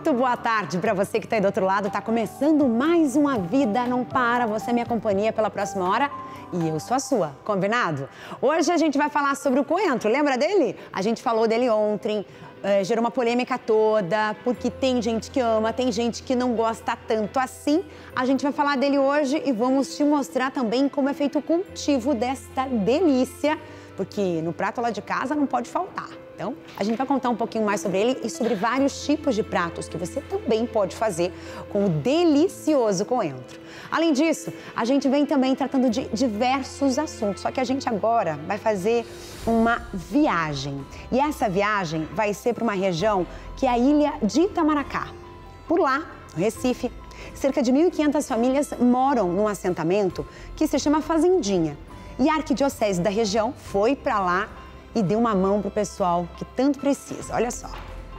Muito boa tarde para você que está aí do outro lado. Tá começando mais uma Vida Não Para. Você é minha companhia pela próxima hora e eu sou a sua, combinado? Hoje a gente vai falar sobre o coentro, lembra dele? A gente falou dele ontem, gerou uma polêmica toda, porque tem gente que ama, tem gente que não gosta tanto assim. A gente vai falar dele hoje e vamos te mostrar também como é feito o cultivo desta delícia, porque no prato lá de casa não pode faltar. Então, a gente vai contar um pouquinho mais sobre ele e sobre vários tipos de pratos que você também pode fazer com o delicioso coentro. Além disso, a gente vem também tratando de diversos assuntos, só que a gente agora vai fazer uma viagem. E essa viagem vai ser para uma região que é a ilha de Itamaracá. Por lá, no Recife, cerca de 1.500 famílias moram num assentamento que se chama Fazendinha. E a arquidiocese da região foi para lá e deu uma mão para o pessoal que tanto precisa. Olha só.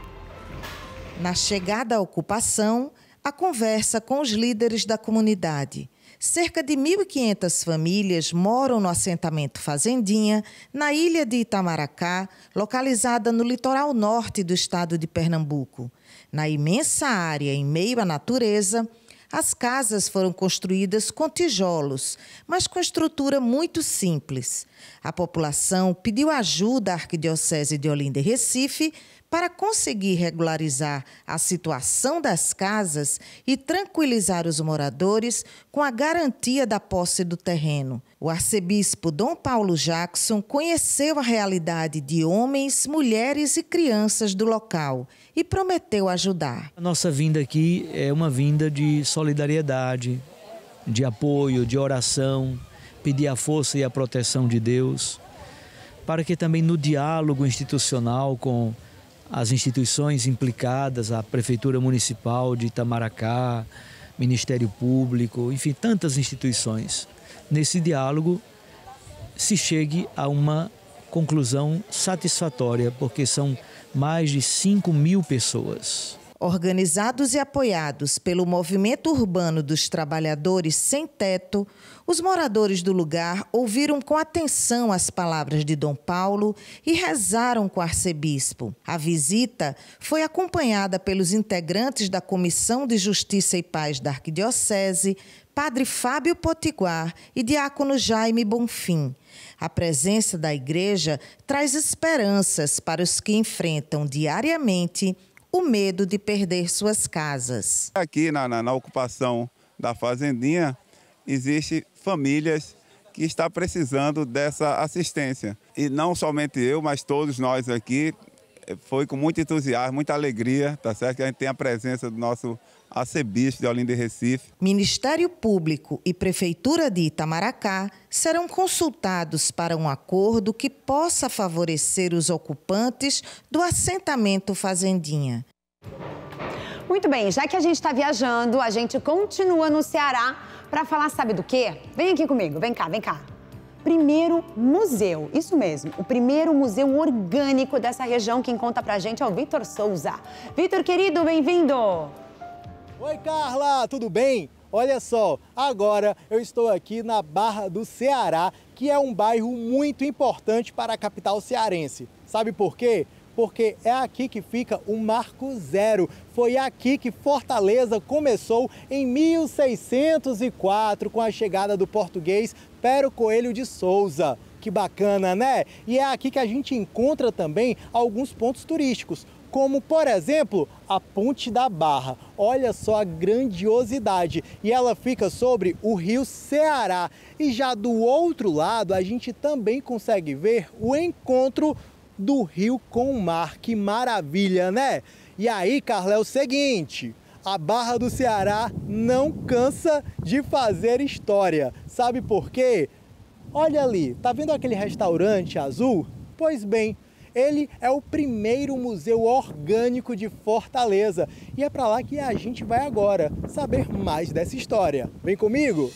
Na chegada à ocupação, a conversa com os líderes da comunidade. Cerca de 1.500 famílias moram no assentamento Fazendinha, na ilha de Itamaracá, localizada no litoral norte do estado de Pernambuco. Na imensa área em meio à natureza, as casas foram construídas com tijolos, mas com estrutura muito simples. A população pediu ajuda à Arquidiocese de Olinda e Recife para conseguir regularizar a situação das casas e tranquilizar os moradores com a garantia da posse do terreno. O arcebispo Dom Paulo Jackson conheceu a realidade de homens, mulheres e crianças do local e prometeu ajudar. A nossa vinda aqui é uma vinda de solidariedade, de apoio, de oração, pedir a força e a proteção de Deus, para que também no diálogo institucional com as instituições implicadas, a Prefeitura Municipal de Itamaracá, Ministério Público, enfim, tantas instituições, nesse diálogo se chegue a uma conclusão satisfatória, porque são mais de 5.000 pessoas. Organizados e apoiados pelo Movimento Urbano dos Trabalhadores Sem Teto, os moradores do lugar ouviram com atenção as palavras de Dom Paulo e rezaram com o arcebispo. A visita foi acompanhada pelos integrantes da Comissão de Justiça e Paz da Arquidiocese, Padre Fábio Potiguar e Diácono Jaime Bonfim. A presença da igreja traz esperanças para os que enfrentam diariamente o medo de perder suas casas. Aqui na ocupação da Fazendinha, existem famílias que estão precisando dessa assistência. E não somente eu, mas todos nós aqui, foi com muito entusiasmo, muita alegria, tá certo? Que a gente tem a presença do nosso arcebispo de Olinda e Recife. Ministério Público e Prefeitura de Itamaracá serão consultados para um acordo que possa favorecer os ocupantes do assentamento Fazendinha. Muito bem, já que a gente está viajando, a gente continua no Ceará para falar, sabe do quê? Vem aqui comigo, vem cá, vem cá. Primeiro museu, isso mesmo, o primeiro museu orgânico dessa região. Quem conta pra gente é o Vitor Souza. Vitor, querido, bem-vindo! Oi, Carla, tudo bem? Olha só, agora eu estou aqui na Barra do Ceará, que é um bairro muito importante para a capital cearense. Sabe por quê? Porque é aqui que fica o Marco Zero. Foi aqui que Fortaleza começou em 1604, com a chegada do português Pero Coelho de Souza. Que bacana, né? E é aqui que a gente encontra também alguns pontos turísticos, como, por exemplo, a Ponte da Barra. Olha só a grandiosidade. E ela fica sobre o rio Ceará. E já do outro lado, a gente também consegue ver o encontro do rio com o mar. Que maravilha, né? E aí, Carla, é o seguinte: a Barra do Ceará não cansa de fazer história. Sabe por quê? Olha ali, tá vendo aquele restaurante azul? Pois bem, ele é o primeiro museu orgânico de Fortaleza. E é para lá que a gente vai agora saber mais dessa história. Vem comigo!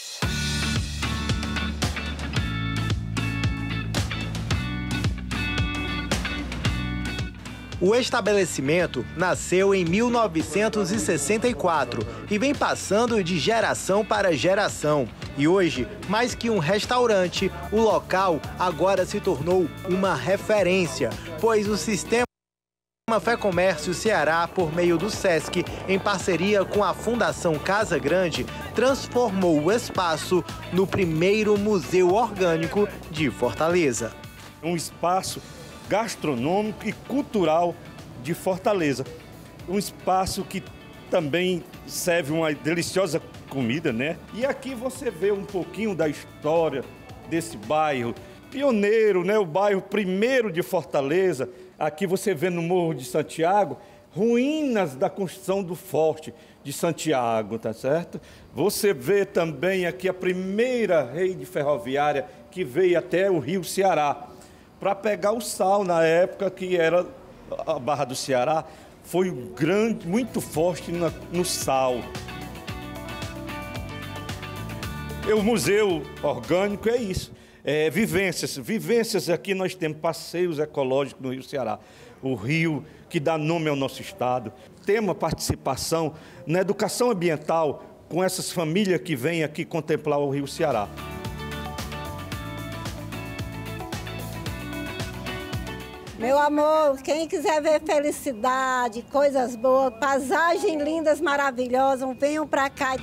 O estabelecimento nasceu em 1964 e vem passando de geração para geração. E hoje, mais que um restaurante, o local agora se tornou uma referência, pois o sistema programa Fé Comércio Ceará, por meio do SESC, em parceria com a Fundação Casa Grande, transformou o espaço no primeiro museu orgânico de Fortaleza. Um espaço gastronômico e cultural de Fortaleza. Um espaço que também serve uma deliciosa comida, né? E aqui você vê um pouquinho da história desse bairro pioneiro, né? O bairro primeiro de Fortaleza. Aqui você vê no Morro de Santiago ruínas da construção do Forte de Santiago, tá certo? Você vê também aqui a primeira rede ferroviária que veio até o Rio Ceará para pegar o sal na época que era a Barra do Ceará. Foi grande, muito forte no sal. O museu orgânico é isso, vivências. Aqui nós temos passeios ecológicos no Rio Ceará, o rio que dá nome ao nosso estado. Temos participação na educação ambiental com essas famílias que vêm aqui contemplar o Rio Ceará. Meu amor, quem quiser ver felicidade, coisas boas, paisagens lindas, maravilhosas, venham para cá.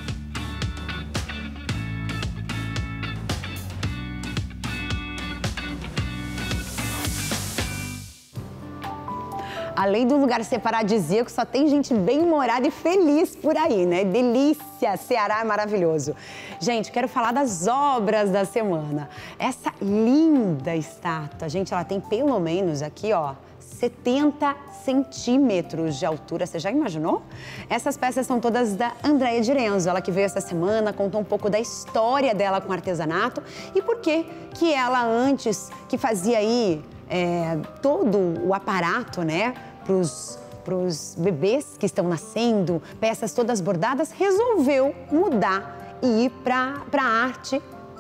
Além do lugar ser paradisíaco, só tem gente bem-humorada e feliz por aí, né? Delícia! Ceará é maravilhoso. Gente, quero falar das obras da semana. Essa linda estátua, gente, ela tem pelo menos aqui, ó, 70 centímetros de altura. Você já imaginou? Essas peças são todas da Andréia de Renzo. Ela que veio essa semana, contou um pouco da história dela com artesanato e por que ela antes, que fazia aí todo o aparato, né, para os bebês que estão nascendo, peças todas bordadas, resolveu mudar e ir para a arte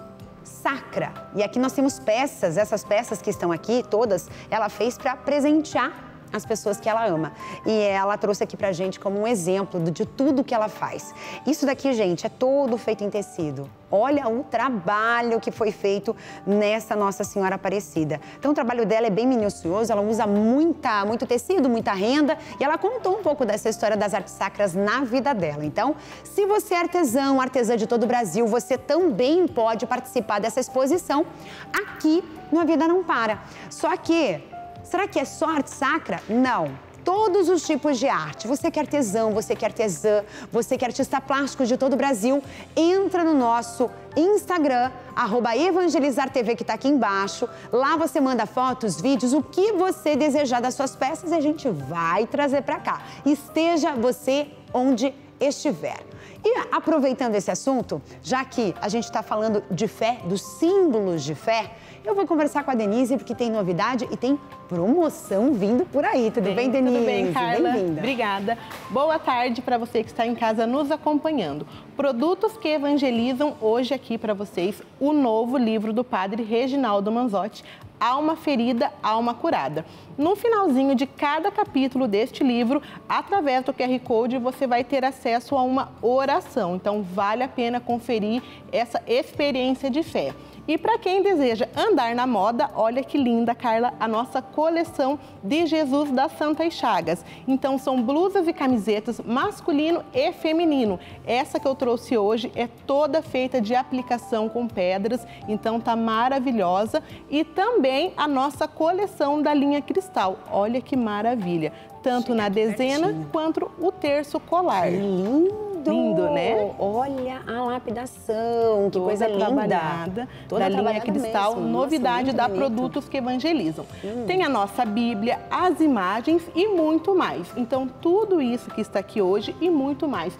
sacra. E aqui nós temos peças, essas peças que estão aqui, todas, ela fez para presentear as pessoas que ela ama. E ela trouxe aqui pra gente como um exemplo de tudo que ela faz. Isso daqui, gente, é todo feito em tecido. Olha o trabalho que foi feito nessa Nossa Senhora Aparecida. Então o trabalho dela é bem minucioso, ela usa muito tecido, muita renda, e ela contou um pouco dessa história das artes sacras na vida dela. Então, se você é artesã de todo o Brasil, você também pode participar dessa exposição aqui no A Vida Não Para. Só que será que é só arte sacra? Não. Todos os tipos de arte. Você que é artesão, você que é artesã, você que é artista plástico de todo o Brasil, entra no nosso Instagram, @evangelizartv, que está aqui embaixo. Lá você manda fotos, vídeos, o que você desejar das suas peças e a gente vai trazer para cá. Esteja você onde estiver. E aproveitando esse assunto, já que a gente está falando de fé, dos símbolos de fé, eu vou conversar com a Denise, porque tem novidade e tem promoção vindo por aí. Tudo bem, Denise? Tudo bem, Carla? Bem-vinda. Obrigada. Boa tarde para você que está em casa nos acompanhando. Produtos que evangelizam hoje aqui para vocês o novo livro do padre Reginaldo Manzotti, Alma Ferida, Alma Curada. No finalzinho de cada capítulo deste livro, através do QR Code, você vai ter acesso a uma oração. Então, vale a pena conferir essa experiência de fé. E para quem deseja andar na moda, olha que linda, Carla, a nossa coleção de Jesus das Santas Chagas. Então, são blusas e camisetas masculino e feminino. Essa que eu trouxe hoje é toda feita de aplicação com pedras, então tá maravilhosa. E também a nossa coleção da linha Cristal. Olha que maravilha, tanto na dezena quanto o terço colar. Lindo! Lindo, né? Olha a lapidação, que toda coisa linda. Trabalhada, da linha Cristal, mesmo. novidade Nossa, da bonito. Produtos que Evangelizam. Tem a nossa Bíblia, as imagens e muito mais. Então, tudo isso que está aqui hoje e muito mais.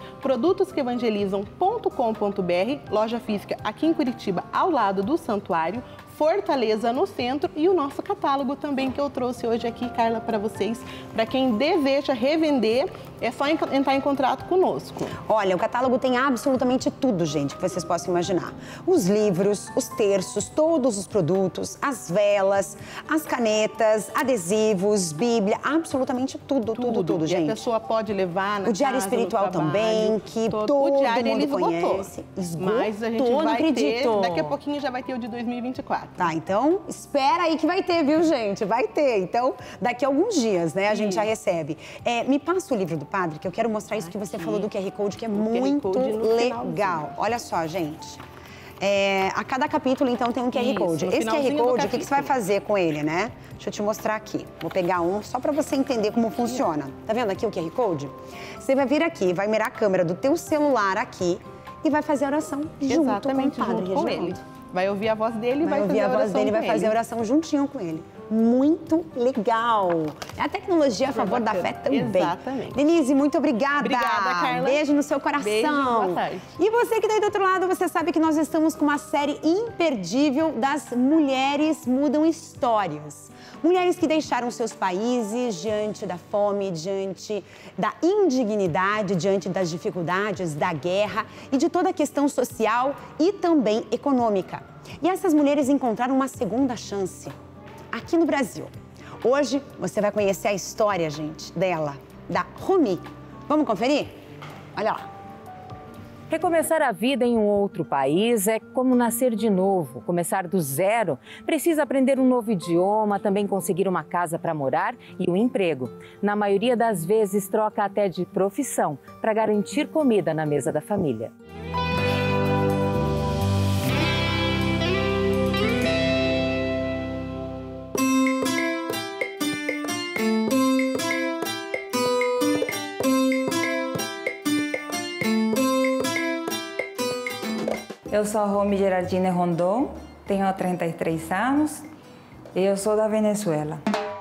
Produtosqueevangelizam.com.br, loja física aqui em Curitiba, ao lado do Santuário, Fortaleza no centro, e o nosso catálogo também que eu trouxe hoje aqui, Carla, para vocês, para quem deseja revender é só entrar em contato conosco. Olha, o catálogo tem absolutamente tudo, gente, que vocês possam imaginar. Os livros, os terços, todos os produtos, as velas, as canetas, adesivos, Bíblia, absolutamente tudo, gente. E a pessoa pode levar na o diário casa, espiritual também, que todo o diário mundo ele conhece. Mas a gente vai ter, daqui a pouquinho já vai ter o de 2024. Tá, então espera aí que vai ter, viu, gente? Vai ter. Então, daqui a alguns dias, né, a gente já recebe. Me passa o livro do padre, que eu quero mostrar isso que você falou do QR Code, que é muito legal. Olha só, gente. A cada capítulo, então, tem um QR Code. Esse QR Code, o que você vai fazer com ele, né? Deixa eu te mostrar aqui. Vou pegar um só para você entender como funciona. Tá vendo aqui o QR Code? Você vai vir aqui, vai mirar a câmera do teu celular aqui e vai fazer a oração junto com o padre junto com ele. Vai ouvir a voz dele e vai fazer a oração com ele. Vai ouvir a voz dele e vai fazer a oração juntinho com ele. Muito legal. É a tecnologia a favor da fé também. Exatamente. Denise, muito obrigada. Obrigada, Carla. Beijo no seu coração. Beijo, boa tarde. E você que está aí do outro lado, você sabe que nós estamos com uma série imperdível das Mulheres Mudam Histórias. Mulheres que deixaram seus países diante da fome, diante da indignidade, diante das dificuldades, da guerra e de toda a questão social e também econômica. E essas mulheres encontraram uma segunda chance aqui no Brasil. Hoje você vai conhecer a história, gente, dela, da Rumi. Vamos conferir? Olha lá. Recomeçar a vida em um outro país é como nascer de novo, começar do zero. Precisa aprender um novo idioma, também conseguir uma casa para morar e um emprego. Na maioria das vezes, troca até de profissão para garantir comida na mesa da família. Eu sou a Rumi Geraldine Rondon, tenho 33 anos e eu sou da Venezuela.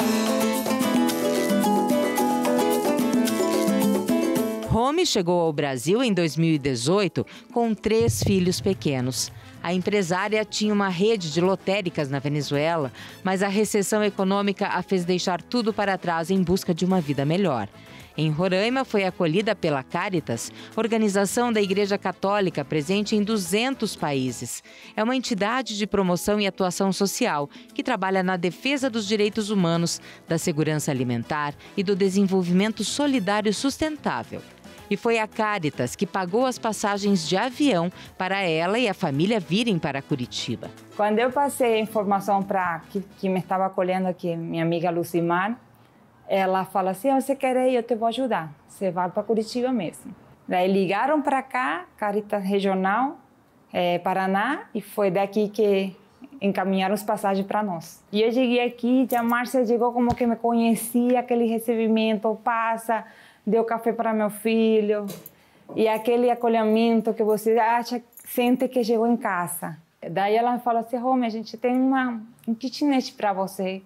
Rumi chegou ao Brasil em 2018 com 3 filhos pequenos. A empresária tinha uma rede de lotéricas na Venezuela, mas a recessão econômica a fez deixar tudo para trás em busca de uma vida melhor. Em Roraima, foi acolhida pela Caritas, organização da Igreja Católica presente em 200 países. É uma entidade de promoção e atuação social que trabalha na defesa dos direitos humanos, da segurança alimentar e do desenvolvimento solidário sustentável. E foi a Caritas que pagou as passagens de avião para ela e a família virem para Curitiba. Quando eu passei a informação para que me estava acolhendo aqui, minha amiga Lucimar, ela fala assim, você quer ir, eu te vou ajudar. Você vai para Curitiba mesmo. Daí ligaram para cá, Caritas Regional, Paraná, e foi daqui que encaminharam os passagens para nós. E eu cheguei aqui, a Márcia chegou como que me conhecia, aquele recebimento, passa, deu café para meu filho, e aquele acolhimento que você sente que chegou em casa. Daí ela fala assim, Rome, a gente tem um kitnet para você.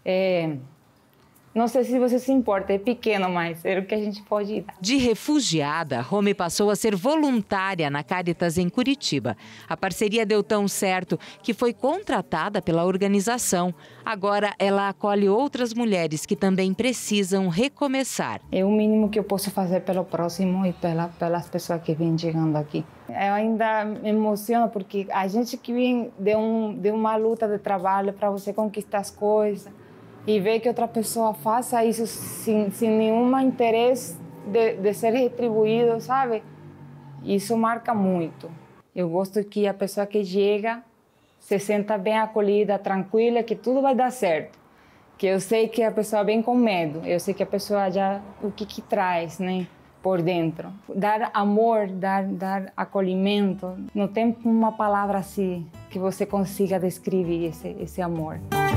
Não sei se você se importa, é pequeno, mas é o que a gente pode dar. De refugiada, Rome passou a ser voluntária na Caritas em Curitiba. A parceria deu tão certo que foi contratada pela organização. Agora ela acolhe outras mulheres que também precisam recomeçar. É o mínimo que eu posso fazer pelo próximo e pelas pessoas que vêm chegando aqui. Eu ainda me emociono porque a gente que vem de uma luta de trabalho para você conquistar as coisas, e ver que outra pessoa faça isso sem nenhum interesse de ser retribuído, sabe? Isso marca muito. Eu gosto que a pessoa que chega se sinta bem acolhida, tranquila, que tudo vai dar certo. Que eu sei que a pessoa vem com medo, eu sei que a pessoa já o que traz, né? Por dentro. Dar amor, dar acolhimento. Não tem uma palavra assim que você consiga descrever esse amor.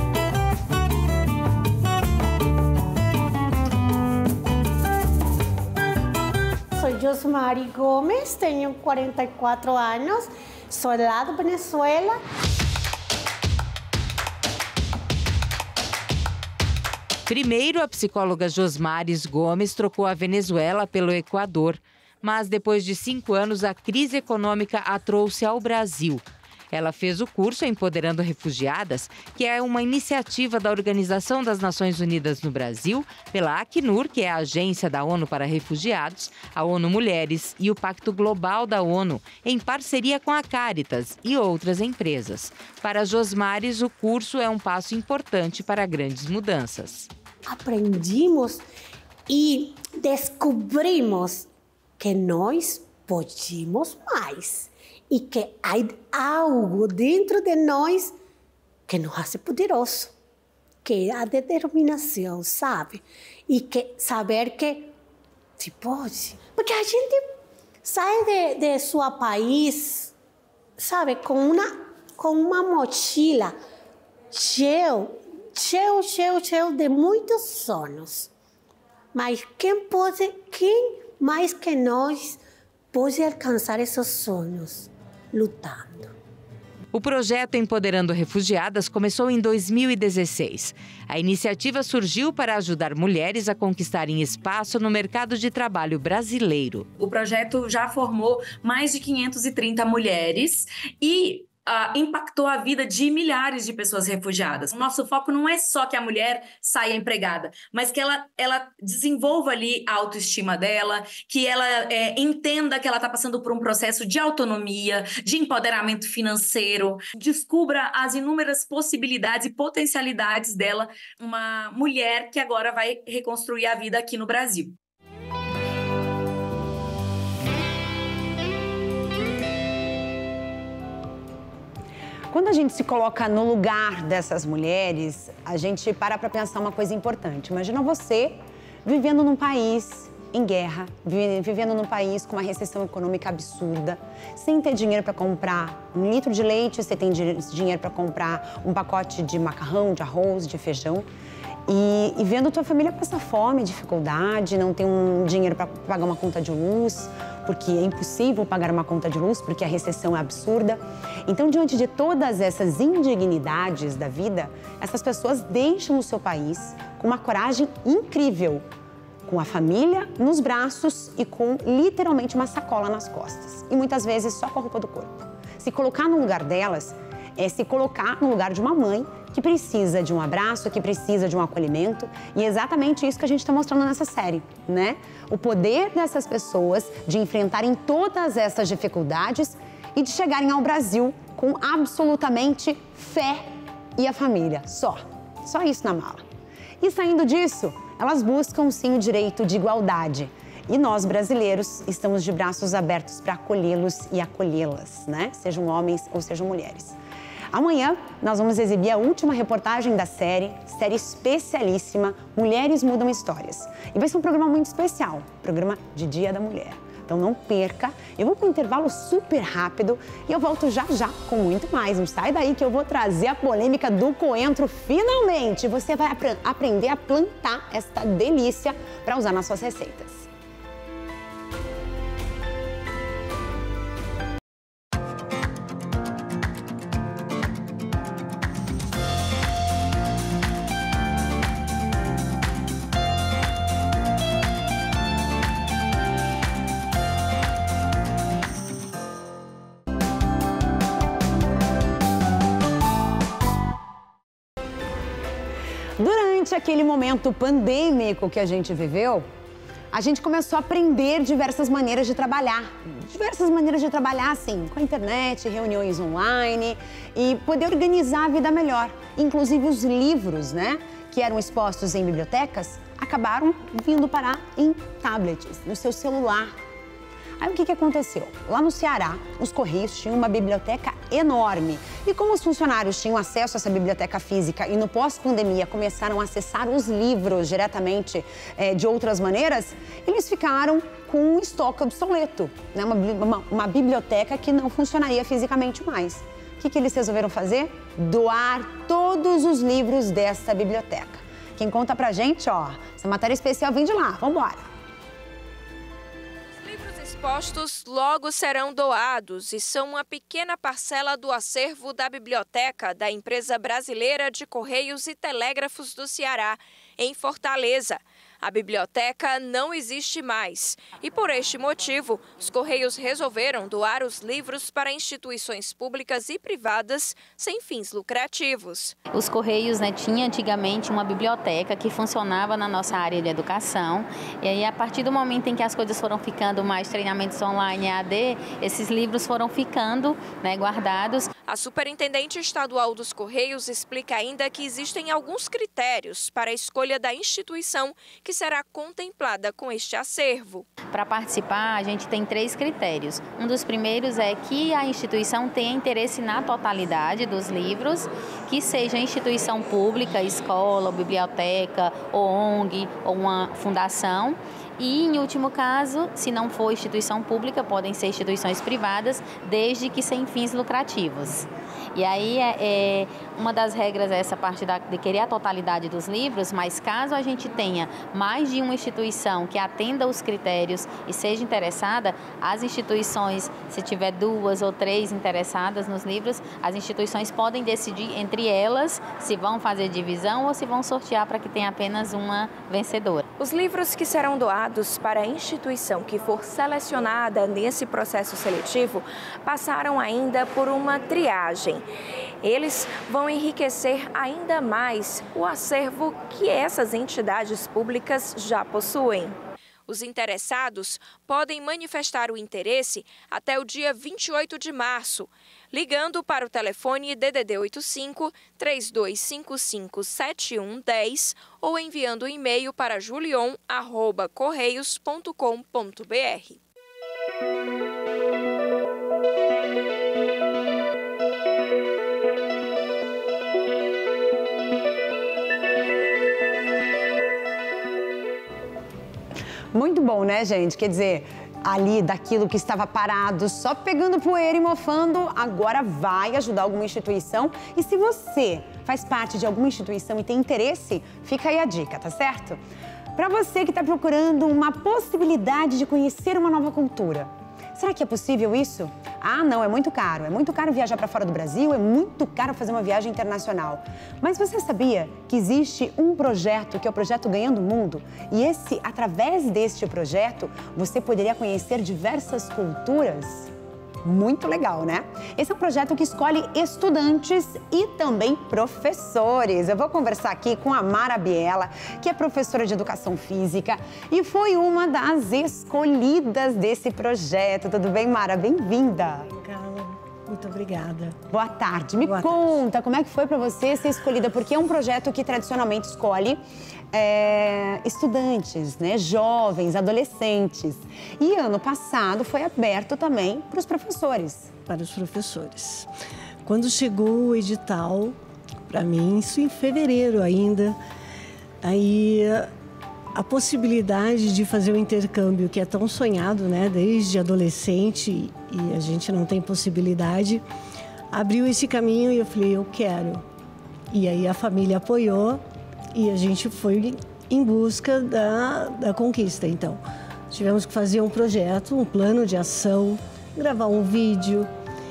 Sou Josmari Gomes, tenho 44 anos, sou lá da Venezuela. Primeiro, a psicóloga Josmaris Gomes trocou a Venezuela pelo Equador, mas depois de 5 anos, a crise econômica a trouxe ao Brasil. Ela fez o curso Empoderando Refugiadas, que é uma iniciativa da Organização das Nações Unidas no Brasil, pela Acnur, que é a agência da ONU para Refugiados, a ONU Mulheres e o Pacto Global da ONU, em parceria com a Caritas e outras empresas. Para Josmares, o curso é um passo importante para grandes mudanças. Aprendimos e descobrimos que nós podemos mais. E que há algo dentro de nós que nos faz poderoso, que é a determinação, sabe? E que saber que se pode. Porque a gente sai de seu país, sabe, com uma mochila cheia de muitos sonhos. Mas quem mais que nós pode alcançar esses sonhos? Lutando. O projeto Empoderando Refugiadas começou em 2016. A iniciativa surgiu para ajudar mulheres a conquistarem espaço no mercado de trabalho brasileiro. O projeto já formou mais de 530 mulheres e impactou a vida de milhares de pessoas refugiadas. O nosso foco não é só que a mulher saia empregada, mas que ela desenvolva ali a autoestima dela, que ela entenda que ela está passando por um processo de autonomia, de empoderamento financeiro, descubra as inúmeras possibilidades e potencialidades dela, uma mulher que agora vai reconstruir a vida aqui no Brasil. Quando a gente se coloca no lugar dessas mulheres, a gente para pensar uma coisa importante. Imagina você vivendo num país em guerra, vivendo num país com uma recessão econômica absurda, sem ter dinheiro para comprar um litro de leite, você tem dinheiro para comprar um pacote de macarrão, de arroz, de feijão. E vendo tua família passar fome, dificuldade, não ter um dinheiro para pagar uma conta de luz, porque é impossível pagar uma conta de luz, porque a recessão é absurda. Então, diante de todas essas indignidades da vida, essas pessoas deixam o seu país com uma coragem incrível, com a família nos braços e com literalmente uma sacola nas costas. E muitas vezes só com a roupa do corpo. Se colocar no lugar delas é se colocar no lugar de uma mãe que precisa de um abraço, que precisa de um acolhimento. E é exatamente isso que a gente está mostrando nessa série, né? O poder dessas pessoas de enfrentarem todas essas dificuldades e de chegarem ao Brasil com absolutamente fé e a família. Só isso na mala. E saindo disso, elas buscam sim o direito de igualdade. E nós, brasileiros, estamos de braços abertos para acolhê-los e acolhê-las, né? Sejam homens ou sejam mulheres. Amanhã, nós vamos exibir a última reportagem da série especialíssima, Mulheres Mudam Histórias. E vai ser um programa muito especial, programa de Dia da Mulher. Então não perca, eu vou para um intervalo super rápido e eu volto já com muito mais. Não sai daí que eu vou trazer a polêmica do coentro finalmente. Você vai aprender a plantar esta delícia para usar nas suas receitas. Durante aquele momento pandêmico que a gente viveu, a gente começou a aprender diversas maneiras de trabalhar. Assim, com a internet, reuniões online e poder organizar a vida melhor. Inclusive os livros, né, que eram expostos em bibliotecas, acabaram vindo parar em tablets, no seu celular. Aí o que aconteceu? Lá no Ceará, os Correios tinham uma biblioteca enorme. E como os funcionários tinham acesso a essa biblioteca física e no pós-pandemia começaram a acessar os livros diretamente de outras maneiras, eles ficaram com um estoque obsoleto, né? Uma biblioteca que não funcionaria fisicamente mais. O que eles resolveram fazer? Doar todos os livros dessa biblioteca. Quem conta pra gente, ó, essa matéria especial vem de lá. Vambora! Postos logo serão doados e são uma pequena parcela do acervo da biblioteca da Empresa Brasileira de Correios e Telégrafos do Ceará, em Fortaleza. A biblioteca não existe mais e, por este motivo, os Correios resolveram doar os livros para instituições públicas e privadas sem fins lucrativos. Os Correios, tinha antigamente uma biblioteca que funcionava na nossa área de educação, e aí a partir do momento em que as coisas foram ficando mais treinamentos online EAD, esses livros foram ficando guardados. A superintendente estadual dos Correios explica ainda que existem alguns critérios para a escolha da instituição que será contemplada com este acervo. Para participar, a gente tem 3 critérios. Um dos primeiros é que a instituição tenha interesse na totalidade dos livros, que seja instituição pública, escola, biblioteca, ou ONG, ou uma fundação. E, em último caso, se não for instituição pública, podem ser instituições privadas, desde que sem fins lucrativos. E aí, uma das regras é essa parte de querer a totalidade dos livros, mas caso a gente tenha mais de uma instituição que atenda os critérios e seja interessada, as instituições, se tiver 2 ou 3 interessadas nos livros, as instituições podem decidir entre elas se vão fazer divisão ou se vão sortear para que tenha apenas uma vencedora. Os livros que serão doados para a instituição que for selecionada nesse processo seletivo passaram ainda por uma triagem. Eles vão enriquecer ainda mais o acervo que essas entidades públicas já possuem. Os interessados podem manifestar o interesse até o dia 28 de março, ligando para o telefone DDD 85 3255 7110 ou enviando um e-mail para julion@correios.com.br. Muito bom, né, gente? Quer dizer, ali daquilo que estava parado, só pegando poeira e mofando, agora vai ajudar alguma instituição. E se você faz parte de alguma instituição e tem interesse, fica aí a dica, tá certo? Para você que está procurando uma possibilidade de conhecer uma nova cultura, será que é possível isso? Ah, não, é muito caro. É muito caro viajar para fora do Brasil, é muito caro fazer uma viagem internacional. Mas você sabia que existe um projeto, que é o projeto Ganhando o Mundo? E através deste projeto, você poderia conhecer diversas culturas? Muito legal, né? Esse é um projeto que escolhe estudantes e também professores. Eu vou conversar aqui com a Mara Biela, que é professora de Educação Física e foi uma das escolhidas desse projeto. Tudo bem, Mara? Bem-vinda. Muito obrigada. Boa tarde. Me conta, como é que foi para você ser escolhida? Porque é um projeto que tradicionalmente escolhe estudantes, né, jovens, adolescentes. E ano passado foi aberto também para os professores. Para os professores. Quando chegou o edital, para mim, isso em fevereiro ainda, aí a possibilidade de fazer o intercâmbio, que é tão sonhado, né, desde adolescente, e a gente não tem possibilidade, abriu esse caminho e eu falei, eu quero. E aí a família apoiou e a gente foi em busca da conquista. Então, tivemos que fazer um projeto, um plano de ação, gravar um vídeo,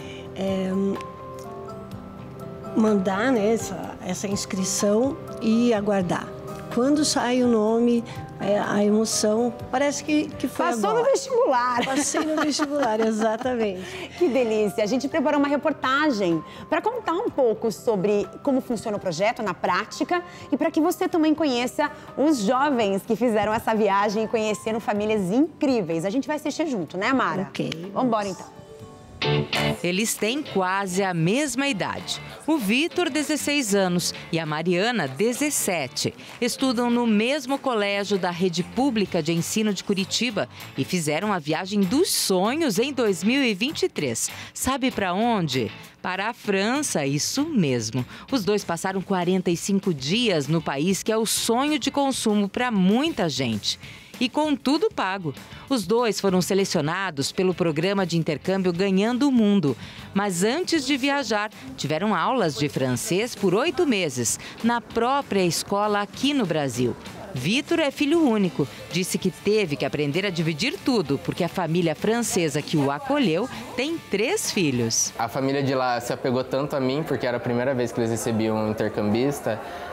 mandar, né, essa inscrição e aguardar. Quando sai o nome, a emoção, parece que foi Passou agora. no vestibular. Passei no vestibular, exatamente. Que delícia. A gente preparou uma reportagem para contar um pouco sobre como funciona o projeto na prática e para que você também conheça os jovens que fizeram essa viagem e conheceram famílias incríveis. A gente vai assistir junto, né, Mara? Ok. Vamos embora, então. Eles têm quase a mesma idade. O Vitor, 16 anos, e a Mariana, 17. Estudam no mesmo colégio da Rede Pública de Ensino de Curitiba e fizeram a viagem dos sonhos em 2023. Sabe para onde? Para a França, isso mesmo. Os dois passaram 45 dias no país, que é o sonho de consumo para muita gente. E com tudo pago. Os dois foram selecionados pelo programa de intercâmbio Ganhando o Mundo. Mas antes de viajar, tiveram aulas de francês por 8 meses, na própria escola aqui no Brasil. Vitor é filho único. Disse que teve que aprender a dividir tudo, porque a família francesa que o acolheu tem 3 filhos. A família de lá se apegou tanto a mim, porque era a primeira vez que eles recebiam um intercambista.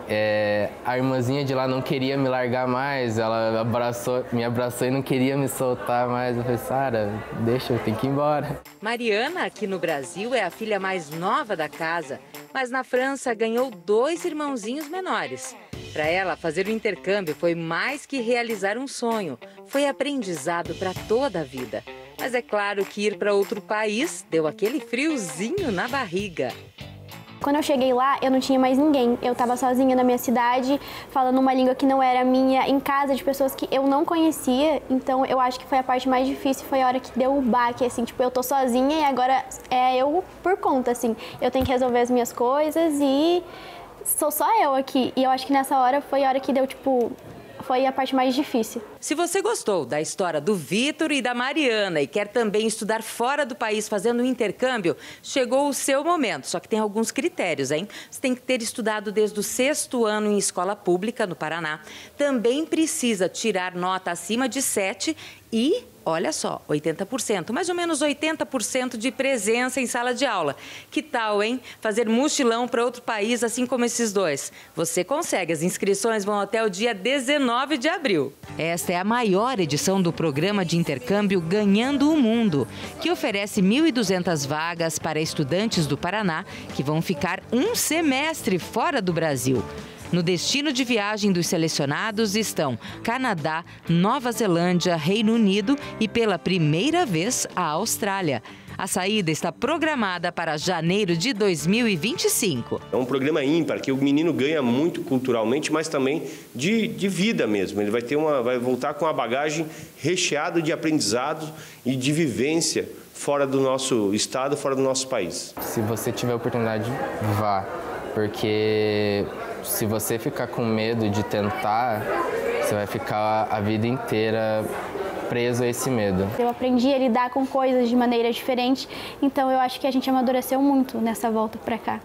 a irmãzinha de lá não queria me largar mais, ela me abraçou e não queria me soltar mais. Eu falei, Sara, deixa, eu tenho que ir embora. Mariana, aqui no Brasil, é a filha mais nova da casa, mas na França ganhou 2 irmãozinhos menores. Para ela, fazer o intercâmbio foi mais que realizar um sonho, foi aprendizado para toda a vida. Mas é claro que ir para outro país deu aquele friozinho na barriga. Quando eu cheguei lá, eu não tinha mais ninguém. Eu estava sozinha na minha cidade, falando uma língua que não era minha, em casa de pessoas que eu não conhecia. Então, eu acho que foi a parte mais difícil, foi a hora que deu o baque, assim. Tipo, eu tô sozinha e agora é eu por conta, assim. Eu tenho que resolver as minhas coisas e sou só eu aqui. E eu acho que nessa hora foi a hora que deu, tipo... Foi a parte mais difícil. Se você gostou da história do Vitor e da Mariana e quer também estudar fora do país fazendo um intercâmbio, chegou o seu momento. Só que tem alguns critérios, hein? Você tem que ter estudado desde o 6º ano em escola pública no Paraná. Também precisa tirar nota acima de 7 e... Olha só, 80%, mais ou menos 80% de presença em sala de aula. Que tal, hein? Fazer mochilão para outro país, assim como esses 2. Você consegue, as inscrições vão até o dia 19 de abril. Esta é a maior edição do programa de intercâmbio Ganhando o Mundo, que oferece 1.200 vagas para estudantes do Paraná que vão ficar um semestre fora do Brasil. No destino de viagem dos selecionados estão Canadá, Nova Zelândia, Reino Unido e, pela primeira vez, a Austrália. A saída está programada para janeiro de 2025. É um programa ímpar, que o menino ganha muito culturalmente, mas também de vida mesmo. Ele vai voltar com uma bagagem recheada de aprendizado e de vivência fora do nosso estado, fora do nosso país. Se você tiver oportunidade, vá, porque... Se você ficar com medo de tentar, você vai ficar a vida inteira preso a esse medo. Eu aprendi a lidar com coisas de maneira diferente, então eu acho que a gente amadureceu muito nessa volta para cá.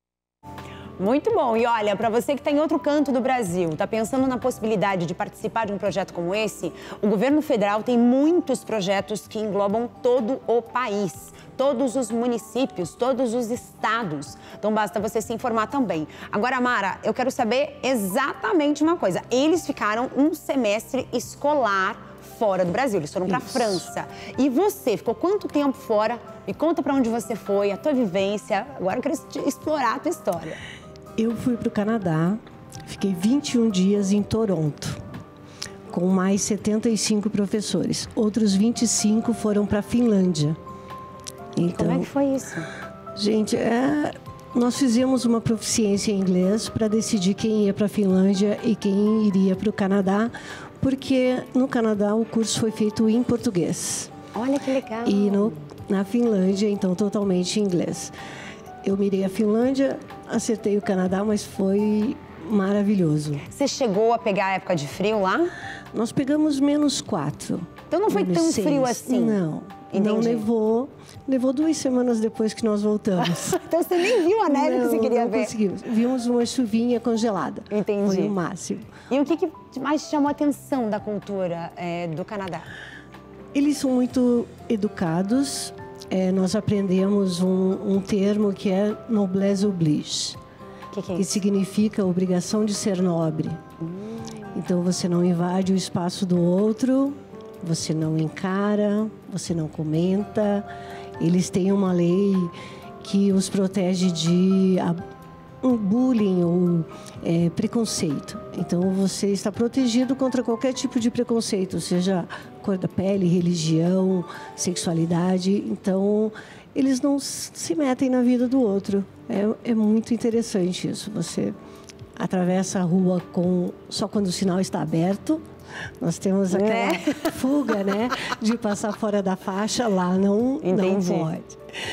Muito bom. E olha, para você que está em outro canto do Brasil, está pensando na possibilidade de participar de um projeto como esse, o governo federal tem muitos projetos que englobam todo o país. Todos os municípios, todos os estados. Então, basta você se informar também. Agora, Mara, eu quero saber exatamente uma coisa. Eles ficaram um semestre escolar fora do Brasil. Eles foram para a França. E você, ficou quanto tempo fora? Me conta para onde você foi, a tua vivência. Agora eu quero explorar a tua história. Eu fui para o Canadá, fiquei 21 dias em Toronto, com mais 75 professores. Outros 25 foram para a Finlândia. Então, como é que foi isso? Gente, nós fizemos uma proficiência em inglês para decidir quem ia para a Finlândia e quem iria para o Canadá, porque no Canadá o curso foi feito em português. Olha que legal! E na Finlândia, então, totalmente em inglês. Eu mirei a Finlândia, acertei o Canadá, mas foi maravilhoso. Você chegou a pegar a época de frio lá? Nós pegamos -4. Então não foi tão frio assim? Não. Entendi. Não nevou. Nevou 2 semanas depois que nós voltamos. Então você nem viu a neve que você queria ver? Não conseguimos. Vimos uma chuvinha congelada. Entendi. Foi o máximo. E o que mais chamou a atenção da cultura do Canadá? Eles são muito educados. Nós aprendemos um termo que é noblesse oblige. Que é que significa obrigação de ser nobre. Então você não invade o espaço do outro, você não encara, você não comenta. Eles têm uma lei que os protege de bullying ou preconceito. Então você está protegido contra qualquer tipo de preconceito, seja cor da pele, religião, sexualidade. Então eles não se metem na vida do outro. É muito interessante isso. Você atravessa a rua só quando o sinal está aberto. Nós temos aquela fuga, né, de passar fora da faixa. Lá não pode.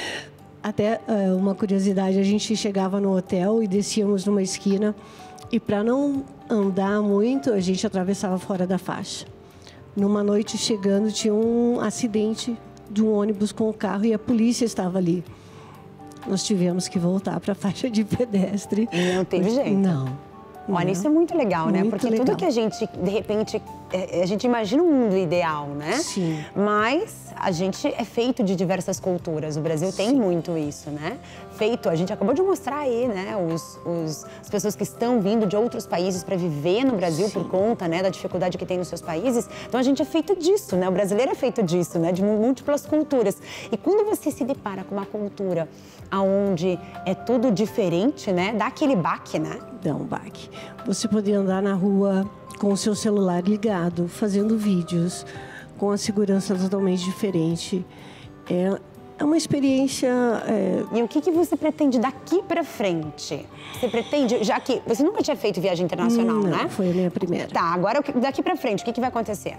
Até uma curiosidade, a gente chegava no hotel e descíamos numa esquina e para não andar muito, a gente atravessava fora da faixa. Numa noite chegando, tinha um acidente de um ônibus com o carro e a polícia estava ali. Nós tivemos que voltar para a faixa de pedestre. Não teve jeito. Não. Olha, isso é muito legal, né? Porque tudo que a gente, de repente, a gente imagina um mundo ideal, né? Sim. Mas a gente é feito de diversas culturas. O Brasil tem muito isso, né? A gente acabou de mostrar aí, né? As pessoas que estão vindo de outros países para viver no Brasil por conta, né, da dificuldade que tem nos seus países. Então a gente é feito disso, né? O brasileiro é feito disso, né? De múltiplas culturas. E quando você se depara com uma cultura onde é tudo diferente, né? Dá aquele baque, né? Dá um baque. Você poder andar na rua com o seu celular ligado, fazendo vídeos, com a segurança totalmente diferente. É uma experiência... E o que você pretende daqui para frente? Você pretende, já que você nunca tinha feito viagem internacional, né? Não, foi a minha primeira. Tá, agora daqui para frente, o que vai acontecer?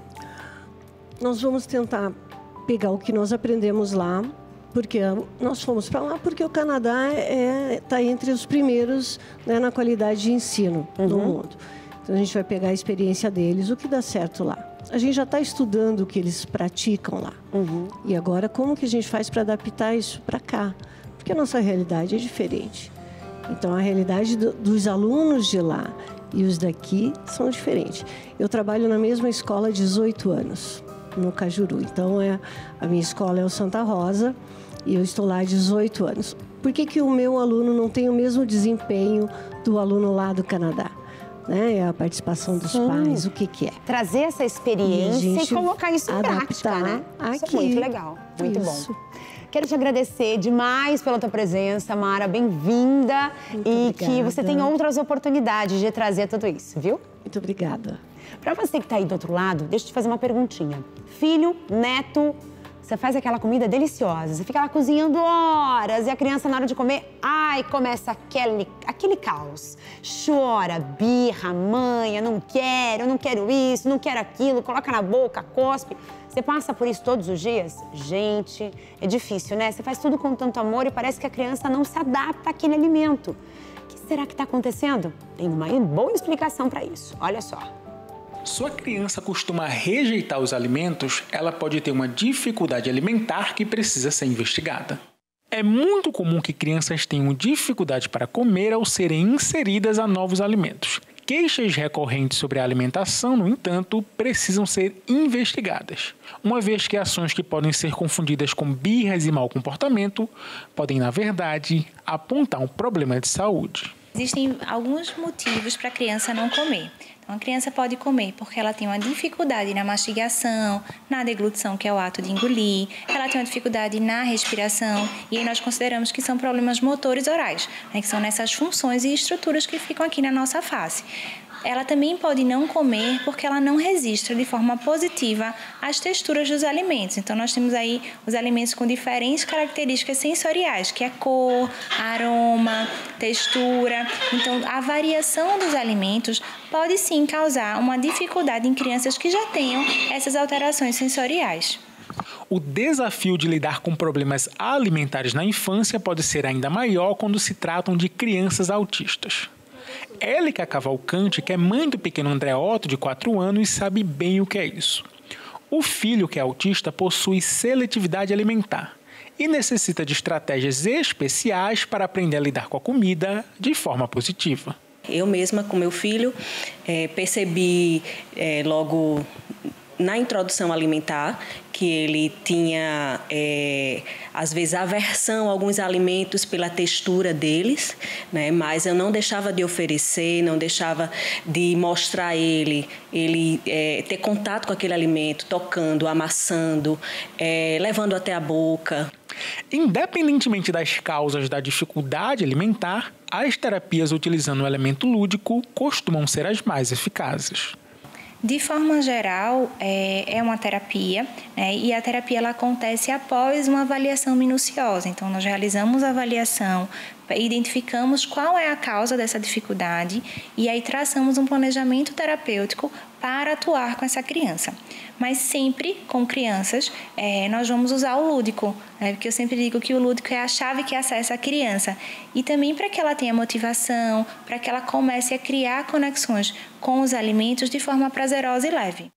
Nós vamos tentar pegar o que nós aprendemos lá, porque nós fomos para lá porque o Canadá está entre os primeiros, né, na qualidade de ensino no mundo. Então a gente vai pegar a experiência deles, o que dá certo lá. A gente já está estudando o que eles praticam lá. E agora, como que a gente faz para adaptar isso para cá? Porque a nossa realidade é diferente. Então, a realidade dos alunos de lá e os daqui são diferentes. Eu trabalho na mesma escola há 18 anos, no Cajuru. Então, a minha escola é o Santa Rosa e eu estou lá há 18 anos. Por que o meu aluno não tem o mesmo desempenho do aluno lá do Canadá? Né? A participação dos pais, o que é. Trazer essa experiência e colocar isso em prática, né? Isso é muito legal, muito bom. Quero te agradecer demais pela tua presença, Mara, bem-vinda. E que você tenha outras oportunidades de trazer tudo isso, viu? Muito obrigada. Para você que está aí do outro lado, deixa eu te fazer uma perguntinha. Filho, neto, você faz aquela comida deliciosa, você fica lá cozinhando horas e a criança na hora de comer, começa aquele caos. Chora, birra, manha, eu não quero isso, não quero aquilo, coloca na boca, cospe. Você passa por isso todos os dias? Gente, é difícil, né? Você faz tudo com tanto amor e parece que a criança não se adapta àquele alimento. O que será que está acontecendo? Tem uma boa explicação para isso. Olha só. Sua criança costuma rejeitar os alimentos, ela pode ter uma dificuldade alimentar que precisa ser investigada. É muito comum que crianças tenham dificuldade para comer ao serem inseridas a novos alimentos. Queixas recorrentes sobre a alimentação, no entanto, precisam ser investigadas, uma vez que ações que podem ser confundidas com birras e mau comportamento podem, na verdade, apontar um problema de saúde. Existem alguns motivos para a criança não comer. Então, a criança pode comer porque ela tem uma dificuldade na mastigação, na deglutição, que é o ato de engolir, ela tem uma dificuldade na respiração, e aí nós consideramos que são problemas motores orais, né, que são nessas funções e estruturas que ficam aqui na nossa face. Ela também pode não comer porque ela não registra de forma positiva as texturas dos alimentos. Então, nós temos aí os alimentos com diferentes características sensoriais, que é cor, aroma, textura. Então, a variação dos alimentos pode sim causar uma dificuldade em crianças que já tenham essas alterações sensoriais. O desafio de lidar com problemas alimentares na infância pode ser ainda maior quando se tratam de crianças autistas. Élica Cavalcante, que é mãe do pequeno André Otto, de 4 anos, sabe bem o que é isso. O filho, que é autista, possui seletividade alimentar e necessita de estratégias especiais para aprender a lidar com a comida de forma positiva. Eu mesma, com meu filho, percebi logo na introdução alimentar que ele tinha, às vezes, aversão a alguns alimentos pela textura deles, né? Mas eu não deixava de oferecer, não deixava de mostrar a ele ter contato com aquele alimento, tocando, amassando, levando até a boca. Independentemente das causas da dificuldade alimentar, as terapias utilizando o elemento lúdico costumam ser as mais eficazes. De forma geral, é uma terapia, né? E a terapia ela acontece após uma avaliação minuciosa. Então, nós realizamos a avaliação, identificamos qual é a causa dessa dificuldade e aí traçamos um planejamento terapêutico para atuar com essa criança. Mas sempre com crianças, nós vamos usar o lúdico, né? Porque eu sempre digo que o lúdico é a chave que acessa a criança. E também para que ela tenha motivação, para que ela comece a criar conexões com os alimentos de forma prazerosa e leve.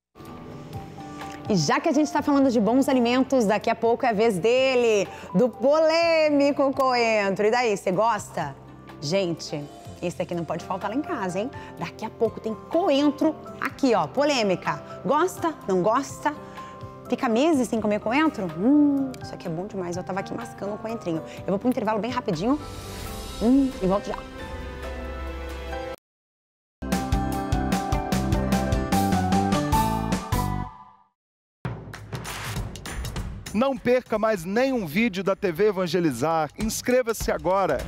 E já que a gente está falando de bons alimentos, daqui a pouco é a vez dele, do polêmico coentro. E daí, você gosta? Gente, esse aqui não pode faltar lá em casa, hein? Daqui a pouco tem coentro aqui, ó, polêmica. Gosta? Não gosta? Fica meses sem comer coentro? Isso aqui é bom demais. Eu tava aqui mascando o coentrinho. Eu vou pro intervalo bem rapidinho e volto já. Não perca mais nenhum vídeo da TV Evangelizar. Inscreva-se agora.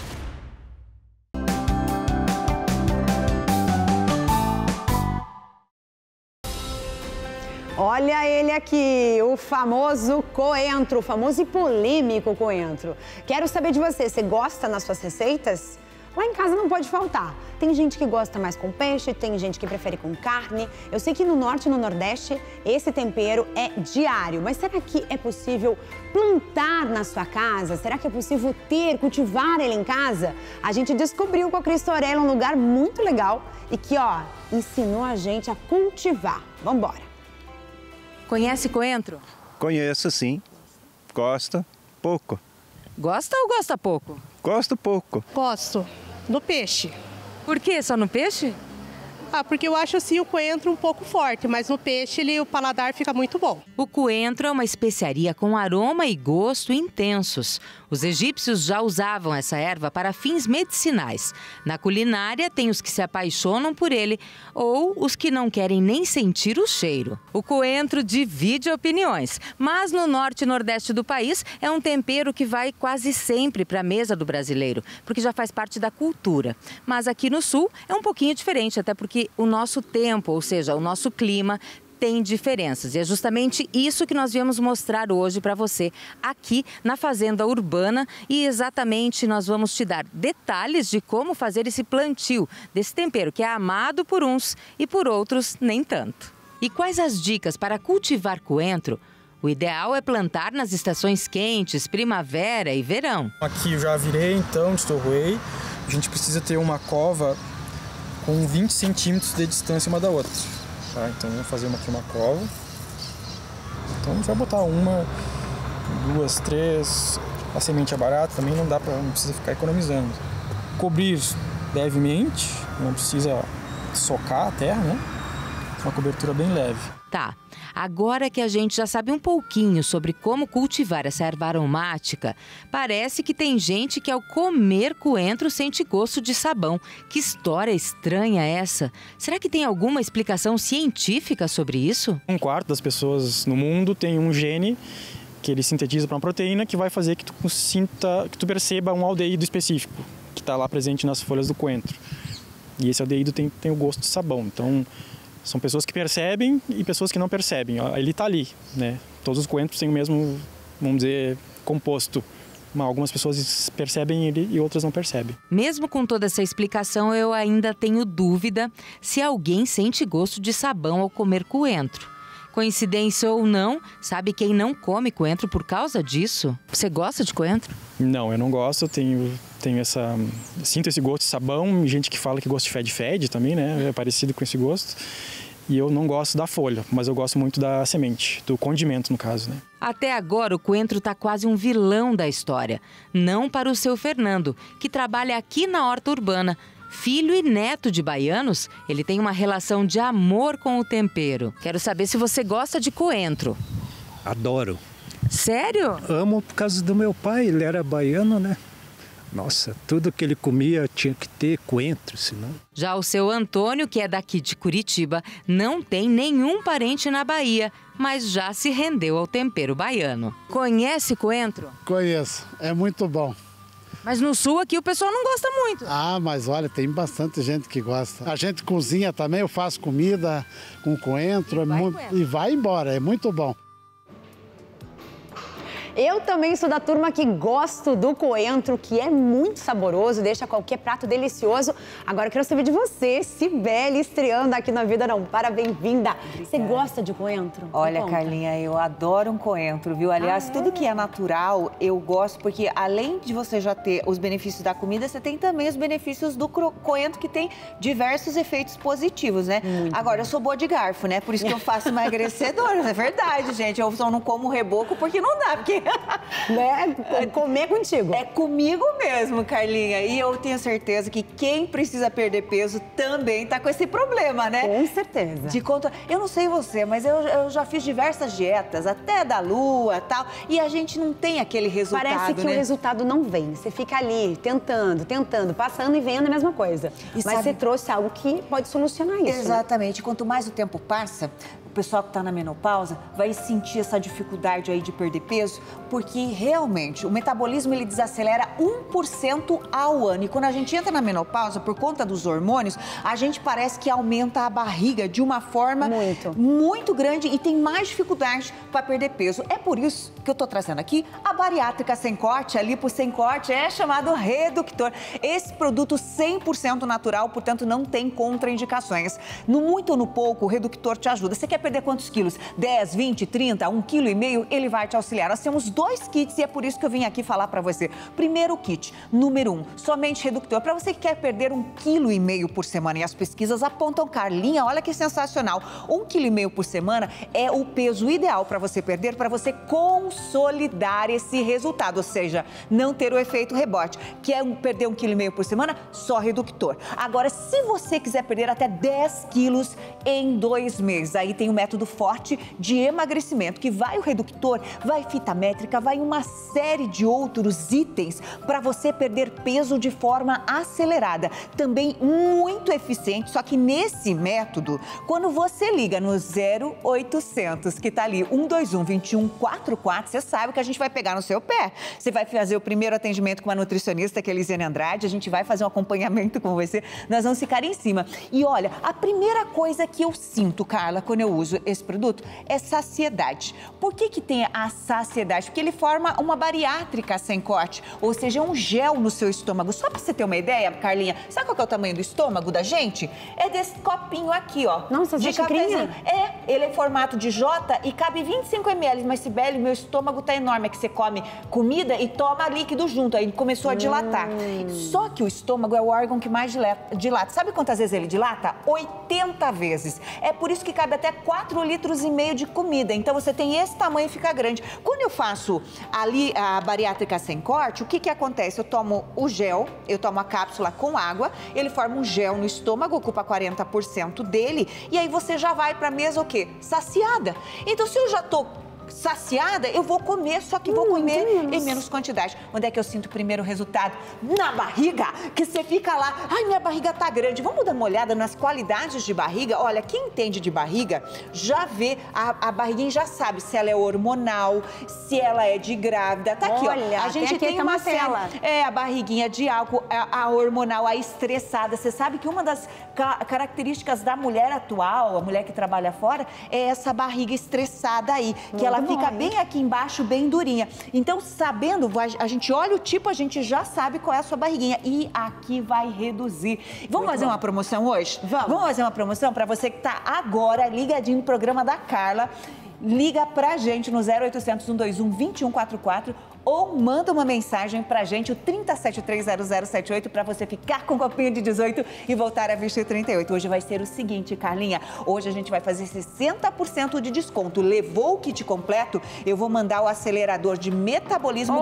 Olha ele aqui, o famoso coentro, o famoso e polêmico coentro. Quero saber de você gosta nas suas receitas? Lá em casa não pode faltar. Tem gente que gosta mais com peixe, tem gente que prefere com carne. Eu sei que no norte e no nordeste esse tempero é diário, mas será que é possível plantar na sua casa? Será que é possível cultivar ele em casa? A gente descobriu com a Cristorella um lugar muito legal e que, ó, ensinou a gente a cultivar. Vambora! Conhece coentro? Conheço, sim. Gosto pouco. Gosta ou gosta pouco? Gosto pouco. Gosto. Do peixe. Por que só no peixe? Porque eu acho assim o coentro um pouco forte, mas no peixe o paladar fica muito bom. O coentro é uma especiaria com aroma e gosto intensos. Os egípcios já usavam essa erva para fins medicinais. Na culinária, tem os que se apaixonam por ele ou os que não querem nem sentir o cheiro. O coentro divide opiniões, mas no norte e nordeste do país é um tempero que vai quase sempre para a mesa do brasileiro, porque já faz parte da cultura. Mas aqui no sul é um pouquinho diferente, até porque o nosso tempo, ou seja, o nosso clima, tem diferenças. E é justamente isso que nós viemos mostrar hoje para você aqui na Fazenda Urbana. E exatamente nós vamos te dar detalhes de como fazer esse plantio desse tempero que é amado por uns e por outros nem tanto. E quais as dicas para cultivar coentro? O ideal é plantar nas estações quentes, primavera e verão. Aqui eu já virei, então, destorroei. A gente precisa ter uma cova com 20 centímetros de distância uma da outra. Tá? Então vamos fazer aqui uma cova. Então a gente vai botar uma, duas, três. A semente é barata, também não precisa ficar economizando. Cobrir levemente, não precisa socar a terra, né? Uma cobertura bem leve. Tá, agora que a gente já sabe um pouquinho sobre como cultivar essa erva aromática, parece que tem gente que ao comer coentro sente gosto de sabão. Que história estranha é essa? Será que tem alguma explicação científica sobre isso? 1/4 das pessoas no mundo tem um gene que ele sintetiza para uma proteína que vai fazer que tu perceba um aldeído específico, que está lá presente nas folhas do coentro. E esse aldeído tem o gosto de sabão, então são pessoas que percebem e pessoas que não percebem. Ele está ali, né? Todos os coentros têm o mesmo, vamos dizer, composto. Mas algumas pessoas percebem ele e outras não percebem. Mesmo com toda essa explicação, eu ainda tenho dúvida se alguém sente gosto de sabão ao comer coentro. Coincidência ou não, sabe quem não come coentro por causa disso? Você gosta de coentro? Não, eu não gosto. Sinto esse gosto de sabão. Gente que fala que gosto de fede também, né? É parecido com esse gosto. E eu não gosto da folha, mas eu gosto muito da semente, do condimento no caso, né? Até agora o coentro está quase um vilão da história. Não para o seu Fernando, que trabalha aqui na horta urbana. Filho e neto de baianos, ele tem uma relação de amor com o tempero. Quero saber se você gosta de coentro. Adoro. Sério? Amo por causa do meu pai, ele era baiano, né? Nossa, tudo que ele comia tinha que ter coentro, senão... Já o seu Antônio, que é daqui de Curitiba, não tem nenhum parente na Bahia, mas já se rendeu ao tempero baiano. Conhece coentro? Conheço, é muito bom. Mas no sul aqui o pessoal não gosta muito. Ah, mas olha, tem bastante gente que gosta. A gente cozinha também, eu faço comida com coentro, e vai embora, é muito bom. Eu também sou da turma que gosto do coentro, que é muito saboroso, deixa qualquer prato delicioso. Agora eu quero saber de você, Cibele, estreando aqui na Vida Não Para, bem-vinda. Você gosta de coentro? Olha, Carlinha, eu adoro um coentro, viu? Aliás, tudo que é natural eu gosto, porque além de você já ter os benefícios da comida, você tem também os benefícios do coentro, que tem diversos efeitos positivos, né? Agora, eu sou boa de garfo, né? Por isso que eu faço emagrecedores, é verdade, gente. Eu só não como reboco porque não dá, porque né? Comer contigo. É comigo mesmo, Carlinha. E eu tenho certeza que quem precisa perder peso também tá com esse problema, né? Com certeza. De conta, eu não sei você, mas eu já fiz diversas dietas, até da lua e tal, e a gente não tem aquele resultado, Parece que né? o resultado não vem. Você fica ali tentando, passando e vendo a mesma coisa. Mas você trouxe algo que pode solucionar isso. Exatamente. Né? Quanto mais o tempo passa, o pessoal que está na menopausa vai sentir essa dificuldade aí de perder peso, porque realmente o metabolismo ele desacelera 1% ao ano. E quando a gente entra na menopausa, por conta dos hormônios, a gente parece que aumenta a barriga de uma forma muito grande e tem mais dificuldade para perder peso. É por isso que eu estou trazendo aqui a bariátrica sem corte, a lipo sem corte, é chamado Reductor. Esse produto 100% natural, portanto não tem contraindicações. No muito ou no pouco, o Reductor te ajuda. Você quer perder quantos quilos? 10, 20, 30, 1,5 kg? Ele vai te auxiliar. Nós temos 2 kits e é por isso que eu vim aqui falar para você. Primeiro kit, número 1, somente Reductor. Para você que quer perder 1,5 kg por semana, e as pesquisas apontam, Carlinha, olha que sensacional, 1,5 kg por semana é o peso ideal para você perder, para você consolidar esse resultado, ou seja, não ter o efeito rebote. Quer perder 1,5 kg por semana? Só Reductor. Agora, se você quiser perder até 10 quilos em 2 meses, aí tem um método forte de emagrecimento, que vai o Reductor, vai fita métrica, vai uma série de outros itens para você perder peso de forma acelerada. Também muito eficiente, só que nesse método, quando você liga no 0800, que tá ali, 121-2144, você sabe que a gente vai pegar no seu pé. Você vai fazer o primeiro atendimento com uma nutricionista, que é a Elisiane Andrade, a gente vai fazer um acompanhamento com você, nós vamos ficar em cima. E olha, a primeira coisa que eu sinto, Carla, quando eu uso esse produto, é saciedade. Por que tem a saciedade? Porque ele forma uma bariátrica sem corte, ou seja, um gel no seu estômago. Só pra você ter uma ideia, Carlinha, sabe qual que é o tamanho do estômago da gente? É desse copinho aqui, ó. Nossa, de cafezinho. Ele é em formato de J e cabe 25 ml, mas Sibeli, meu estômago tá enorme, é que você come comida e toma líquido junto, aí começou a dilatar. Só que o estômago é o órgão que mais dilata. Sabe quantas vezes ele dilata? 80 vezes. É por isso que cabe até 4,5 litros de comida. Então você tem esse tamanho e fica grande. Quando eu faço ali a bariátrica sem corte, o que acontece? Eu tomo o gel, eu tomo a cápsula com água, ele forma um gel no estômago, ocupa 40% dele, e aí você já vai pra mesa o quê? Saciada. Então se eu já tô saciada, eu vou comer, só que vou comer em menos quantidade. Onde é que eu sinto o primeiro resultado? Na barriga, que você fica lá, ai, minha barriga tá grande. Vamos dar uma olhada nas qualidades de barriga? Olha, quem entende de barriga já vê, a barriguinha já sabe se ela é hormonal, se ela é de grávida. Tá aqui, olha, ó. A gente tem uma tela. É, a barriguinha de álcool, a hormonal, a estressada. Você sabe que uma das características da mulher atual, a mulher que trabalha fora, é essa barriga estressada aí, que ela fica bem aqui embaixo, bem durinha. Então, sabendo, a gente olha o tipo, a gente já sabe qual é a sua barriguinha. E aqui vai reduzir. Vamos fazer uma promoção hoje? Vamos fazer uma promoção para você que está agora ligadinho no programa da Carla. Liga pra gente no 0800 121 2144 ou manda uma mensagem pra gente, o 30730078, pra você ficar com o copinho de 18 e voltar a vestir 38. Hoje vai ser o seguinte, Carlinha, hoje a gente vai fazer 60% de desconto. Levou o kit completo, eu vou mandar o acelerador de metabolismo,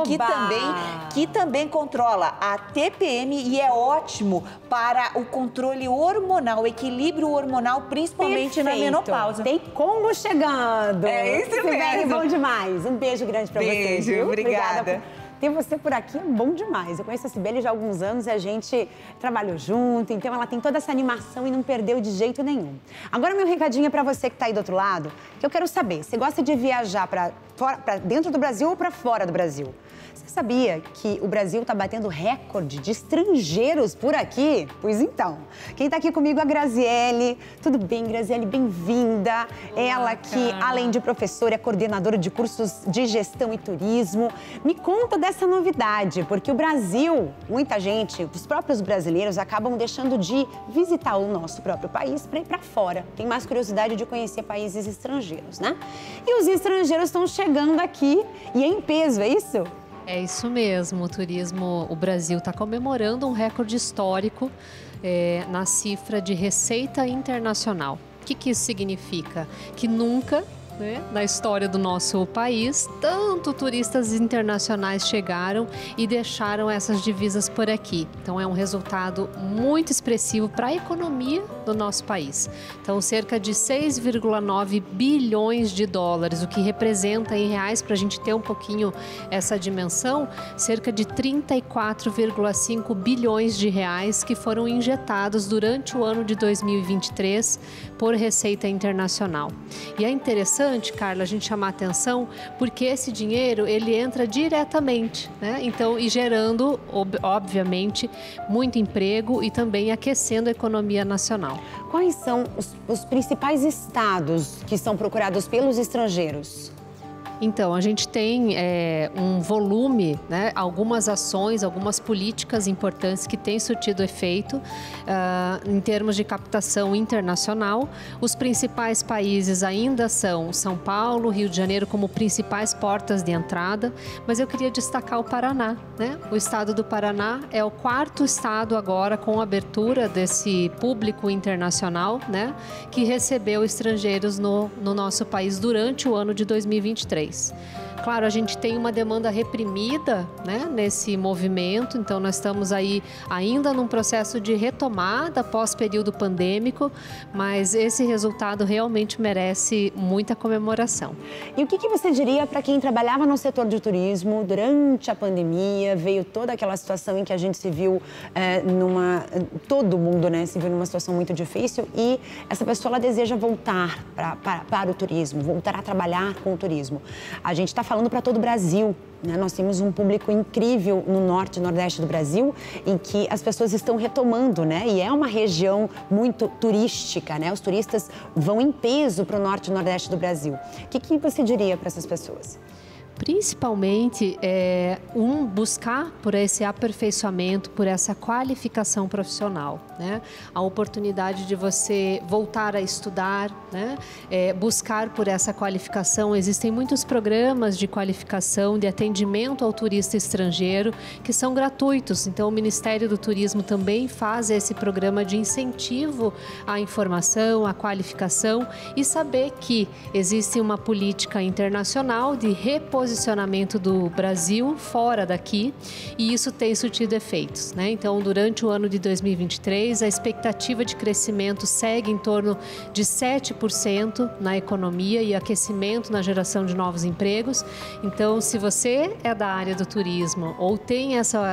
que também controla a TPM e é ótimo para o controle hormonal, o equilíbrio hormonal, principalmente na menopausa. Tem combo chegando. É isso mesmo. É bom demais. Um beijo grande pra você, viu? Obrigada. Ter você por aqui é bom demais. Eu conheço a Sibeli já há alguns anos e a gente trabalhou junto, então ela tem toda essa animação e não perdeu de jeito nenhum. Agora, meu recadinho é pra você que tá aí do outro lado, que eu quero saber, você gosta de viajar pra dentro do Brasil ou pra fora do Brasil? Você sabia que o Brasil está batendo recorde de estrangeiros por aqui? Pois então, quem está aqui comigo é a Graziele. Tudo bem, Graziele? Bem-vinda. Ela que, além de professora, é coordenadora de cursos de gestão e turismo. Me conta dessa novidade, porque o Brasil, muita gente, os próprios brasileiros, acabam deixando de visitar o nosso próprio país para ir para fora. Tem mais curiosidade de conhecer países estrangeiros, né? E os estrangeiros estão chegando aqui e em peso, é isso? É isso mesmo, o Brasil está comemorando um recorde histórico na cifra de receita internacional. O que isso significa? Que nunca né, na história do nosso país, tanto turistas internacionais chegaram e deixaram essas divisas por aqui. Então é um resultado muito expressivo para a economia do nosso país. Então cerca de 6,9 bilhões de dólares, o que representa em reais, para a gente ter um pouquinho essa dimensão, cerca de 34,5 bilhões de reais que foram injetados durante o ano de 2023 por Receita Internacional. E é interessante, Carla, a gente chamar a atenção porque esse dinheiro ele entra diretamente, né? Então, e gerando, obviamente, muito emprego e também aquecendo a economia nacional. Quais são os principais estados que são procurados pelos estrangeiros? Então, a gente tem um volume, né, algumas ações, algumas políticas importantes que têm surtido efeito em termos de captação internacional. Os principais países ainda são São Paulo, Rio de Janeiro como principais portas de entrada, mas eu queria destacar o Paraná, né? O estado do Paraná é o 4º estado agora com abertura desse público internacional, né, que recebeu estrangeiros no nosso país durante o ano de 2023. Claro, a gente tem uma demanda reprimida, né, nesse movimento, então nós estamos aí ainda num processo de retomada pós-período pandêmico, mas esse resultado realmente merece muita comemoração. E o que você diria para quem trabalhava no setor de turismo durante a pandemia, veio toda aquela situação em que a gente se viu todo mundo, né, se viu numa situação muito difícil e essa pessoa ela deseja voltar para o turismo, voltar a trabalhar com o turismo. A gente está falando para todo o Brasil, né? Nós temos um público incrível no norte e nordeste do Brasil, em que as pessoas estão retomando, né? E é uma região muito turística, né? Os turistas vão em peso para o norte e nordeste do Brasil. O que você diria para essas pessoas? Principalmente buscar por esse aperfeiçoamento, por essa qualificação profissional, né? A oportunidade de você voltar a estudar, né? Buscar por essa qualificação. Existem muitos programas de qualificação, de atendimento ao turista estrangeiro que são gratuitos. Então, o Ministério do Turismo também faz esse programa de incentivo à informação, à qualificação e saber que existe uma política internacional de reposicionamento do Brasil fora daqui e isso tem surtido efeitos, né? Então, durante o ano de 2023, a expectativa de crescimento segue em torno de 7% na economia e aquecimento na geração de novos empregos. Então, se você é da área do turismo ou tem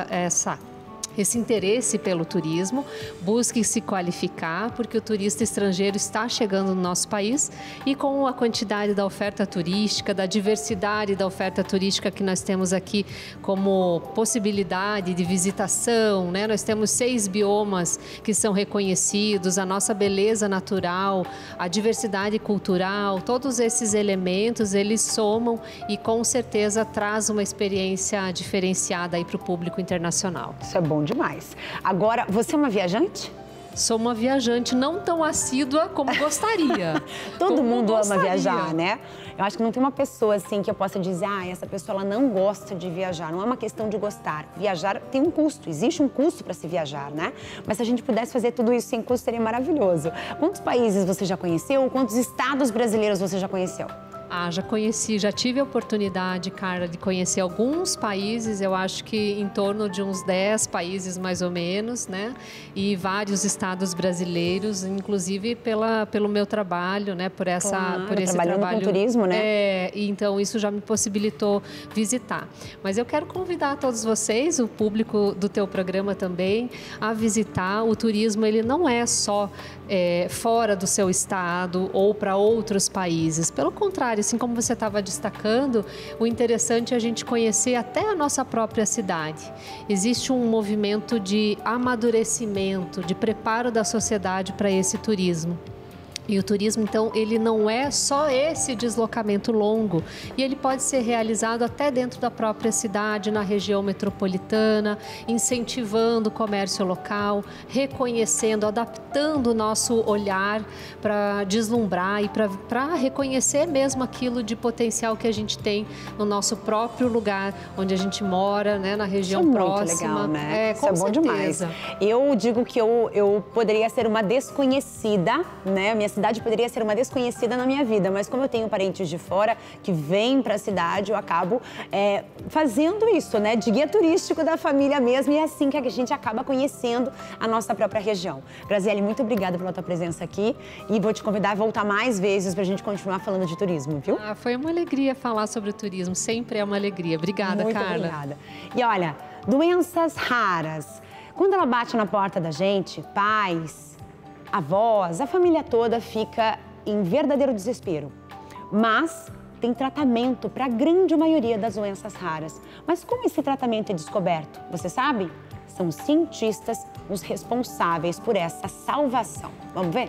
esse interesse pelo turismo, busque se qualificar, porque o turista estrangeiro está chegando no nosso país e com a quantidade da oferta turística, da diversidade da oferta turística que nós temos aqui como possibilidade de visitação, né? Nós temos 6 biomas que são reconhecidos, a nossa beleza natural, a diversidade cultural, todos esses elementos, eles somam e com certeza traz uma experiência diferenciada aí para o público internacional. Isso é bom demais. Agora, você é uma viajante? Sou uma viajante não tão assídua como gostaria. Todo mundo ama viajar, né? Eu acho que não tem uma pessoa assim que eu possa dizer, essa pessoa ela não gosta de viajar. Não é uma questão de gostar. Viajar tem um custo, existe um custo para se viajar, né? Mas se a gente pudesse fazer tudo isso sem custo, seria maravilhoso. Quantos países você já conheceu? Quantos estados brasileiros você já conheceu? Já conheci, já tive a oportunidade, Carla, de conhecer alguns países, eu acho que em torno de uns 10 países mais ou menos, né? E vários estados brasileiros, inclusive pelo meu trabalho, né? Por esse trabalho. Com turismo, né? E então isso já me possibilitou visitar. Mas eu quero convidar todos vocês, o público do teu programa também, a visitar. O turismo, ele não é só fora do seu estado ou para outros países. Pelo contrário, assim como você estava destacando, o interessante é a gente conhecer até a nossa própria cidade. Existe um movimento de amadurecimento, de preparo da sociedade para esse turismo. E o turismo, então, ele não é só esse deslocamento longo e ele pode ser realizado até dentro da própria cidade, na região metropolitana, incentivando o comércio local, reconhecendo, adaptando o nosso olhar para deslumbrar e para reconhecer mesmo aquilo de potencial que a gente tem no nosso próprio lugar, onde a gente mora, né, na região próxima. Isso é muito legal, né? Isso é bom demais. Eu digo que eu poderia ser uma desconhecida, né? Minha cidade poderia ser uma desconhecida na minha vida, mas como eu tenho parentes de fora que vêm para a cidade, eu acabo fazendo isso, né? De guia turístico da família mesmo, e é assim que a gente acaba conhecendo a nossa própria região. Graziele, muito obrigada pela tua presença aqui e vou te convidar a voltar mais vezes para a gente continuar falando de turismo, viu? Foi uma alegria falar sobre o turismo, sempre é uma alegria. Obrigada, Carla. Muito obrigada. E olha, doenças raras. Quando ela bate na porta da gente, pais, avós, a família toda fica em verdadeiro desespero. Mas tem tratamento para a grande maioria das doenças raras. Mas como esse tratamento é descoberto? Você sabe? São cientistas os responsáveis por essa salvação. Vamos ver?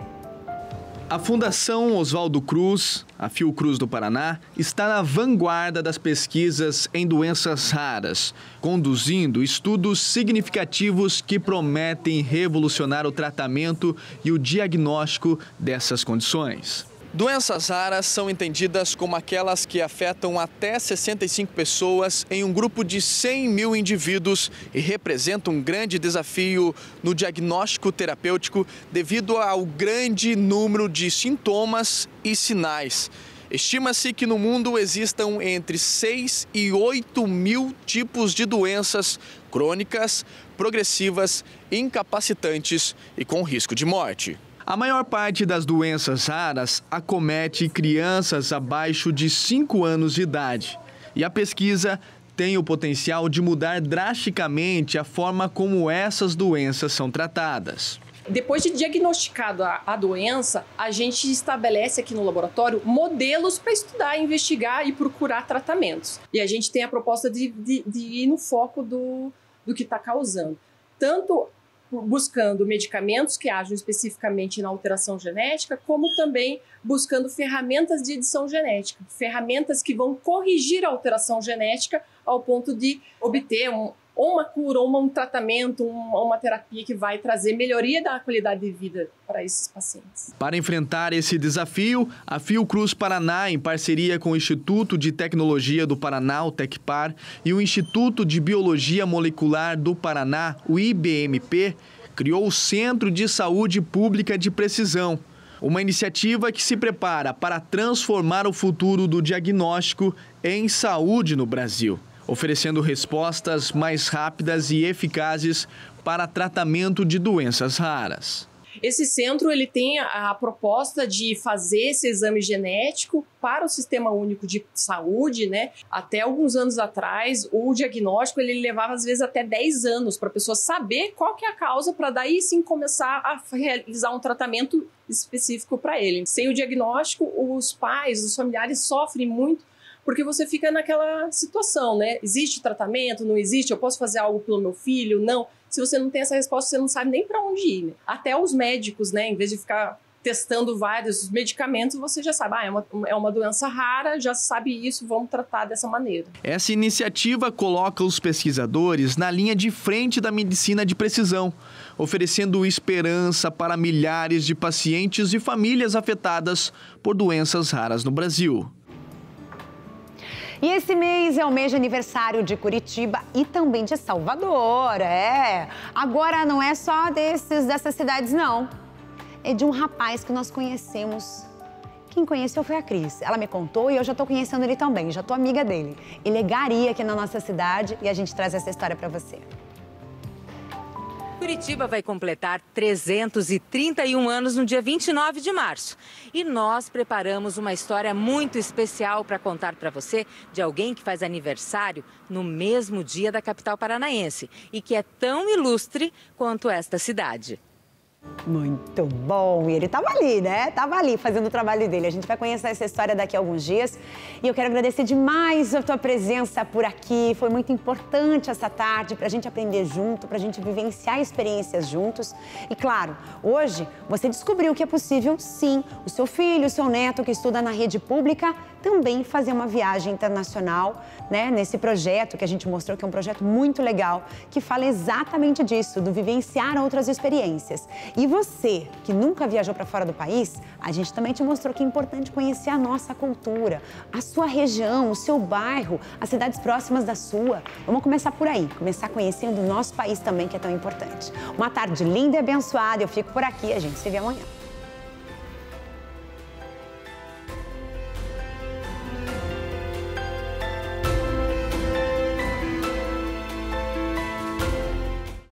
A Fundação Oswaldo Cruz, a Fiocruz do Paraná, está na vanguarda das pesquisas em doenças raras, conduzindo estudos significativos que prometem revolucionar o tratamento e o diagnóstico dessas condições. Doenças raras são entendidas como aquelas que afetam até 65 pessoas em um grupo de 100 mil indivíduos e representam um grande desafio no diagnóstico terapêutico devido ao grande número de sintomas e sinais. Estima-se que no mundo existam entre 6 e 8 mil tipos de doenças crônicas, progressivas, incapacitantes e com risco de morte. A maior parte das doenças raras acomete crianças abaixo de 5 anos de idade. E a pesquisa tem o potencial de mudar drasticamente a forma como essas doenças são tratadas. Depois de diagnosticada a doença, a gente estabelece aqui no laboratório modelos para estudar, investigar e procurar tratamentos. E a gente tem a proposta de ir no foco do que está causando. Tanto buscando medicamentos que ajam especificamente na alteração genética, como também buscando ferramentas de edição genética, ferramentas que vão corrigir a alteração genética ao ponto de obter uma cura, um tratamento, uma terapia que vai trazer melhoria da qualidade de vida para esses pacientes. Para enfrentar esse desafio, a Fiocruz Paraná, em parceria com o Instituto de Tecnologia do Paraná, o Tecpar, e o Instituto de Biologia Molecular do Paraná, o IBMP, criou o Centro de Saúde Pública de Precisão, uma iniciativa que se prepara para transformar o futuro do diagnóstico em saúde no Brasil, oferecendo respostas mais rápidas e eficazes para tratamento de doenças raras. Esse centro ele tem a proposta de fazer esse exame genético para o Sistema Único de Saúde, né? Até alguns anos atrás, o diagnóstico ele levava às vezes até 10 anos para a pessoa saber qual que é a causa para daí sim começar a realizar um tratamento específico para ele. Sem o diagnóstico, os pais, os familiares sofrem muito porque você fica naquela situação, né? Existe tratamento? Não existe? Eu posso fazer algo pelo meu filho? Não. Se você não tem essa resposta, você não sabe nem para onde ir. Né? Até os médicos, né? Em vez de ficar testando vários medicamentos, você já sabe, é uma doença rara, já sabe isso, vamos tratar dessa maneira. Essa iniciativa coloca os pesquisadores na linha de frente da medicina de precisão, oferecendo esperança para milhares de pacientes e famílias afetadas por doenças raras no Brasil. E esse mês é o mês de aniversário de Curitiba e também de Salvador, Agora não é só dessas cidades, não. É de um rapaz que nós conhecemos. Quem conheceu foi a Cris. Ela me contou e eu já estou conhecendo ele também, já estou amiga dele. Ele é gari aqui na nossa cidade e a gente traz essa história para você. Curitiba vai completar 331 anos no dia 29 de março. E nós preparamos uma história muito especial para contar para você de alguém que faz aniversário no mesmo dia da capital paranaense e que é tão ilustre quanto esta cidade. Muito bom! E ele estava ali, né? Estava ali fazendo o trabalho dele. A gente vai conhecer essa história daqui a alguns dias. E eu quero agradecer demais a tua presença por aqui. Foi muito importante essa tarde para a gente aprender junto, para a gente vivenciar experiências juntos. E claro, hoje você descobriu que é possível, sim, o seu filho, o seu neto que estuda na rede pública também fazer uma viagem internacional, né? Nesse projeto que a gente mostrou, que é um projeto muito legal, que fala exatamente disso, do vivenciar outras experiências. E você, que nunca viajou para fora do país, a gente também te mostrou que é importante conhecer a nossa cultura, a sua região, o seu bairro, as cidades próximas da sua. Vamos começar por aí, começar conhecendo o nosso país também, que é tão importante. Uma tarde linda e abençoada, eu fico por aqui, a gente se vê amanhã.